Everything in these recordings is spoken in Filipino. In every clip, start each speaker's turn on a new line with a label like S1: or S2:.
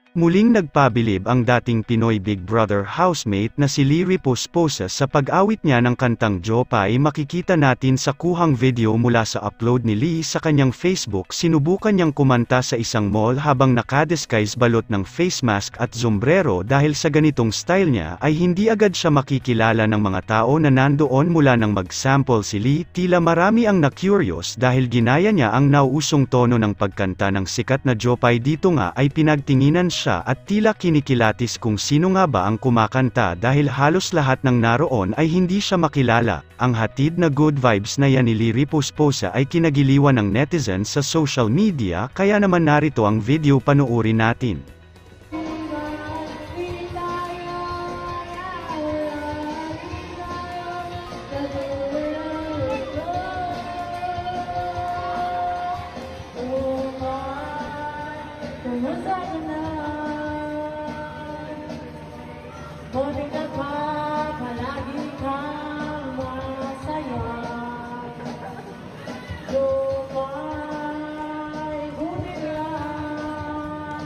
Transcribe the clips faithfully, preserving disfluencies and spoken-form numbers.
S1: Muling nagpabilib ang dating Pinoy Big Brother housemate na si Lee Riposposa sa pag-awit niya ng kantang Jopay. Makikita natin sa kuhang video mula sa upload ni Lee sa kanyang Facebook. Sinubukan niyang kumanta sa isang mall habang nakadisguise balot ng face mask at sombrero. Dahil sa ganitong style niya ay hindi agad siya makikilala ng mga tao na nandoon. Mula nang mag-sample si Lee, tila marami ang na-curious dahil ginaya niya ang nauusong tono ng pagkanta ng sikat na Jopay. Dito nga ay pinagtinginan siya siya at tila kinikilatis kung sino nga ba ang kumakanta dahil halos lahat ng naroon ay hindi siya makilala. Ang hatid na good vibes na yan ni Lee Riposposa ay kinagiliwan ng netizens sa social media, kaya naman narito ang video, panoorin natin.
S2: Buti ka pa, palagi kang masaya. Jopay, buti lang.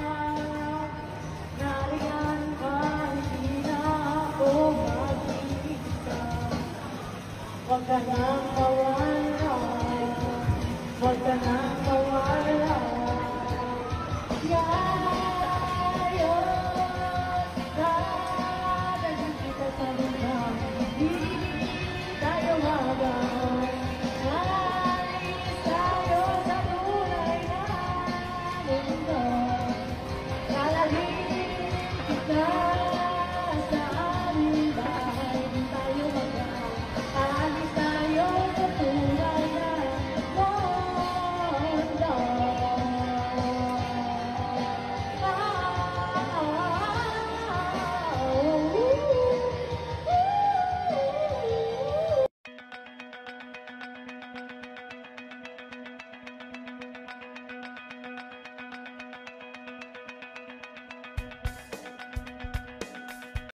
S2: Nariyan ka, hindi na ako mag-iisa. Huwag ka nang kawalan, huwag ka nang